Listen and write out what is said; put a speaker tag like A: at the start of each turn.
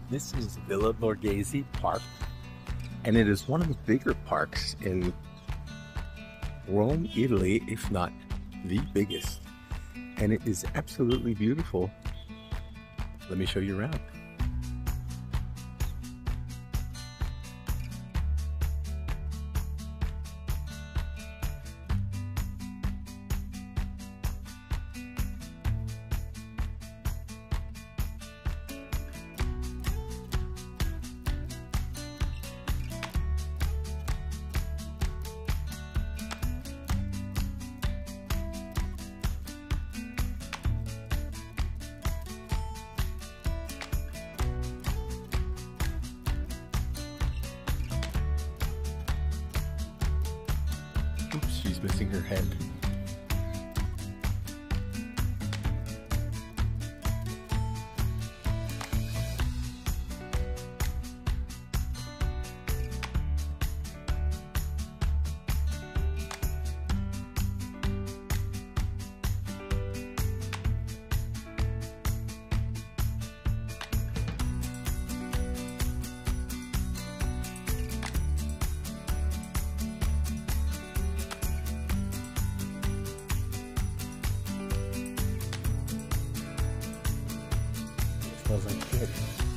A: This is Villa Borghese Park, and it is one of the bigger parks in Rome, Italy, if not the biggest. And it is absolutely beautiful. Let me show you around. Oops, she's missing her head. Smells like shit.